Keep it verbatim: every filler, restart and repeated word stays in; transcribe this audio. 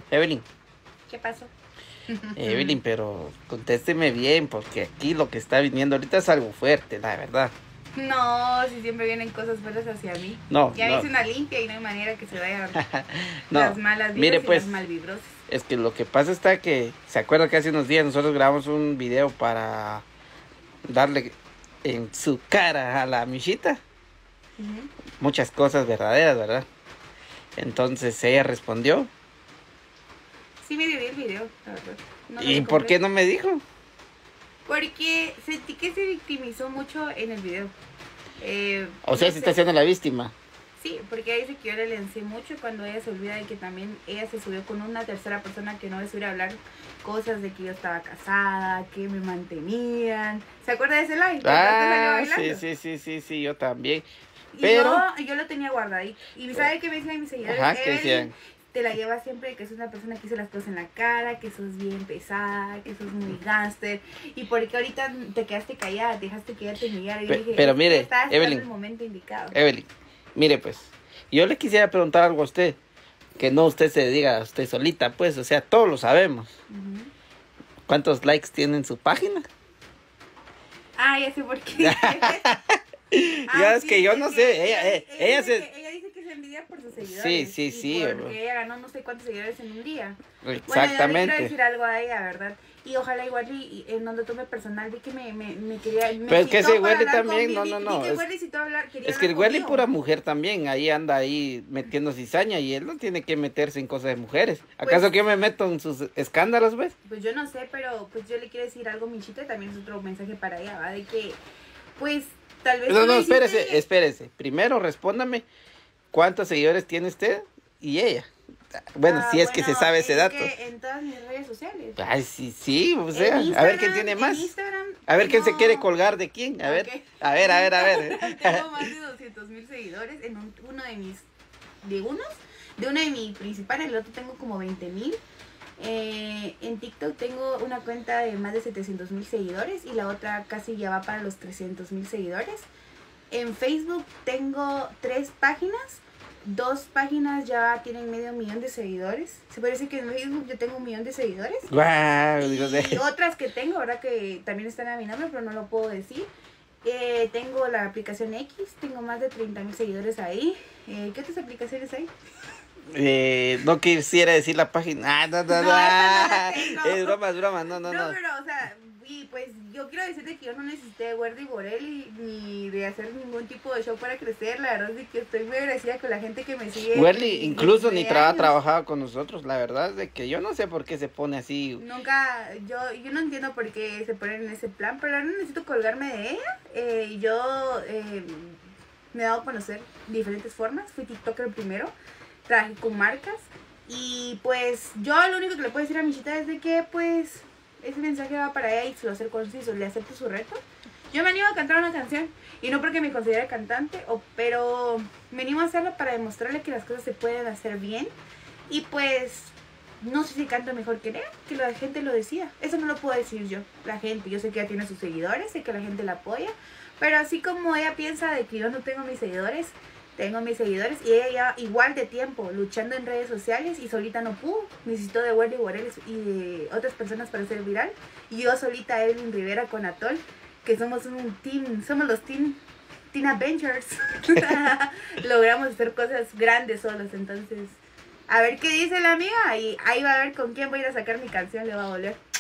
Evelyn, ¿Qué pasó? Evelyn, pero contésteme bien, porque aquí lo que está viniendo ahorita es algo fuerte, la verdad. No, si siempre vienen cosas buenas hacia mí. No, Ya no. hice una limpia y no hay manera que se vayan No, las malas vibras mire y pues, las malvibrosas. es que lo que pasa está que, ¿se acuerda que hace unos días nosotros grabamos un video para darle en su cara a la Michita? Uh-huh. Muchas cosas verdaderas, ¿verdad? Entonces ella respondió. Sí me dio el video, la verdad. No lo ¿Y vi por qué completo. no me dijo? Porque sentí que se victimizó mucho en el video. Eh, O sea, no se sé. está haciendo la víctima. Sí, porque ella dice que yo le lancé mucho cuando ella se olvida de que también ella se subió con una tercera persona que no le subiera a hablar cosas de que yo estaba casada, que me mantenían. ¿Se acuerda de ese live? Ah, sí, sí, sí, sí, sí, yo también. Y Pero, yo, yo lo tenía guardadito. ¿Y sabe qué me decían mis seguidores? ajá, ¿qué Evelyn, decían? te la llevas siempre, que sos una persona que hizo las cosas en la cara, que sos bien pesada, que sos muy gángster. Y porque ahorita te quedaste callada, dejaste que ella te humillara. Y yo Pe- dije, pero es que mire, estás esperando Evelyn. el momento indicado. Evelyn, mire pues, yo le quisiera preguntar algo a usted, que no usted se diga a usted solita, pues, o sea, todos lo sabemos. Ujú. ¿Cuántos likes tiene en su página? Ah, ya sé por qué. Ya es que yo no sé, ella- ella, eh, ella dice se- que, ella dice que se envidia por sus seguidores. Sí, sí, y sí, Porque bro. ella ganó no sé cuántos seguidores en un día. Bueno, yo le Exactamente. quiero decir algo a ella, ¿verdad? Y ojalá igual y, y, eh, no lo tome personal, vi que me, me, me quería... Me Pero es que citó ese para Welly hablar también, conmigo, no, no, vi- no, vi que es- Welly citó a hablar, quería Es que el hablar Welly conmigo. pura mujer también, ahí anda ahí metiendo cizaña y él no tiene que meterse en cosas de mujeres. ¿Acaso Pues- que yo me meto en sus escándalos, ves? Pues yo no sé, pero pues yo le quiero decir algo a Michita, también es otro mensaje para ella, ¿va? De que, pues, tal vez... No, tú no, le hiciste- espérese, espérese. Primero respóndame cuántos seguidores tiene usted y ella. Bueno, Ah, si es que se bueno, sabe ese es dato. que en todas mis redes sociales. Ay, sí, sí, o En sea, a ver Instagram- quién tiene en más. Instagram A ver quién se tengo- quiere colgar de quién. A ver, Ok. a ver, a ver, a ver. Tengo más de doscientos mil seguidores en un- uno de mis, de unos, de uno de mis principales, el otro tengo como veinte mil. Eh, en TikTok tengo una cuenta de más de setecientos mil seguidores y la otra casi ya va para los trescientos mil seguidores. En Facebook tengo tres páginas. Dos páginas ya tienen medio millón de seguidores. Se parece que en Facebook yo tengo un millón de seguidores. Guau, digo, Y otras que tengo, ¿verdad? Que también están a mi nombre, pero no lo puedo decir. Eh, tengo la aplicación X, tengo más de treinta mil seguidores ahí. Eh, ¿Qué otras aplicaciones hay? eh, no quisiera decir la página. Ah, no, no, no. No, esa no la tengo. Es broma, es broma. No, no, No, no. pero, o sea, y pues yo quiero decirte que yo no necesité de Werdy Borelli ni de hacer ningún tipo de show para crecer. La verdad es que estoy muy agradecida con la gente que me sigue. Welly incluso desde ni tra- ha años. trabajado con nosotros. La verdad es de que yo no sé por qué se pone así. Nunca, yo, yo no entiendo por qué se ponen en ese plan, pero no necesito colgarme de ella. Eh, yo eh, me he dado a conocer de diferentes formas. Fui TikToker primero, trabajé con marcas. Y pues yo lo único que le puedo decir a Michita es de que pues ese mensaje va para ella y se lo hacer conciso, le acepto su reto. Yo me animo a cantar una canción y no porque me considere cantante, o, pero me animo a hacerlo para demostrarle que las cosas se pueden hacer bien. Y pues no sé si canto mejor que ella, que la gente lo decida. Eso no lo puedo decir yo, la gente. Yo sé que ella tiene sus seguidores, sé que la gente la apoya, pero así como ella piensa de que yo no tengo mis seguidores, tengo mis seguidores y ella ya igual de tiempo luchando en redes sociales y solita no pudo. Necesitó de Werdy Borel y de otras personas para ser viral. Y yo solita, Evelyn Rivera con Atol, que somos un team, somos los team, Teen Adventures. Logramos hacer cosas grandes solos, entonces... A ver qué dice la amiga y ahí va a ver con quién voy a ir a sacar mi canción, le va a doler.